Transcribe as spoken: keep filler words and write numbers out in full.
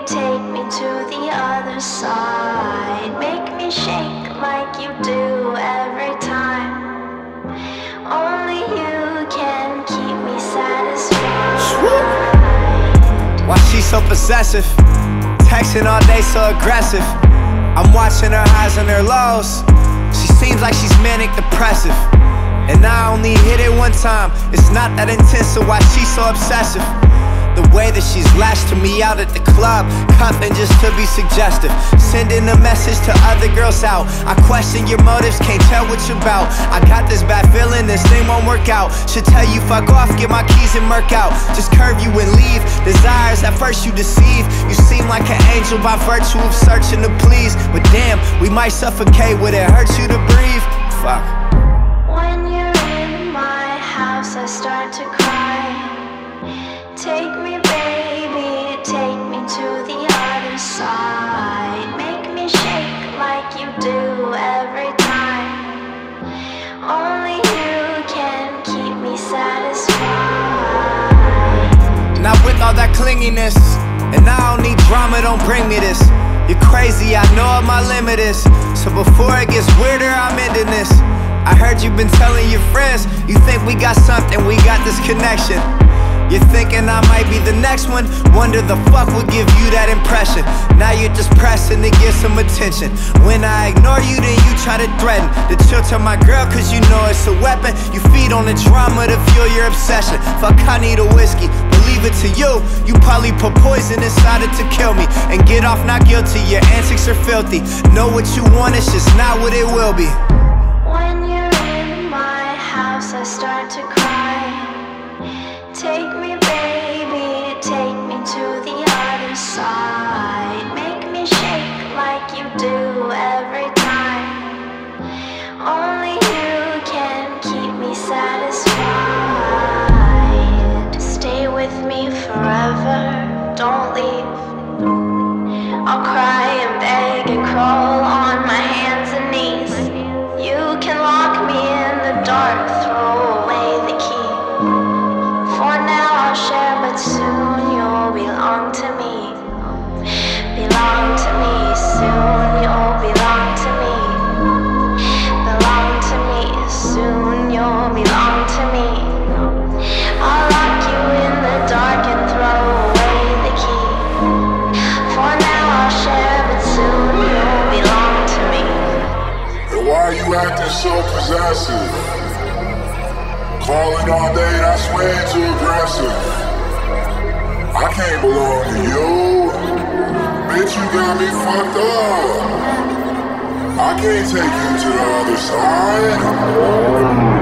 take me to the other side. Make me shake like you do every time. Only you can keep me satisfied. Why she so possessive? Texting all day so aggressive. I'm watching her highs and her lows. She seems like she's manic depressive. And I only hit it one time. It's not that intense, so why she so obsessive? The way that she's lashed to me out at the club, cuffing just to be suggestive, sending a message to other girls out. I question your motives, can't tell what you're about. I got this bad feeling this thing won't work out. Should tell you fuck off, get my keys and murk out. Just curve you and leave. Desires at first you deceive. You seem like an angel by virtue of searching to please. But damn, we might suffocate, would it hurt you to breathe? Fuck. When you're in my house I start to cry. Take me, baby, take me to the other side. Make me shake like you do every time. Only you can keep me satisfied. Not with all that clinginess, and I don't need drama, don't bring me this. You're crazy, I know what my limit is. So before it gets weirder, I'm ending this. I heard you've been telling your friends, you think we got something, we got this connection. You're thinking I might be the next one. Wonder the fuck would give you that impression. Now you're just pressing to get some attention. When I ignore you, then you try to threaten to chill to my girl, cause you know it's a weapon. You feed on the drama to fuel your obsession. Fuck, I need a whiskey, believe it to you. You probably put poison inside it to kill me and get off not guilty, your antics are filthy. Know what you want, it's just not what it will be. When you're in my house I start to cry. Take me, baby, take me to the other side. Make me shake like you do every time. Only you can keep me satisfied. Stay with me forever, don't leave. I'll cry and beg and crawl on my hands and knees. You can lock me in the dark, throw away the key. For now I'll share, but soon you'll belong to me. Belong to me, soon you'll belong to me. Belong to me, soon you'll belong to me. I'll lock you in the dark and throw away the key. For now I'll share, but soon you'll belong to me. And why are you acting so possessive? Calling all day, that's way too aggressive. I can't belong to you. Bitch, you got me fucked up. I can't take you to the other side.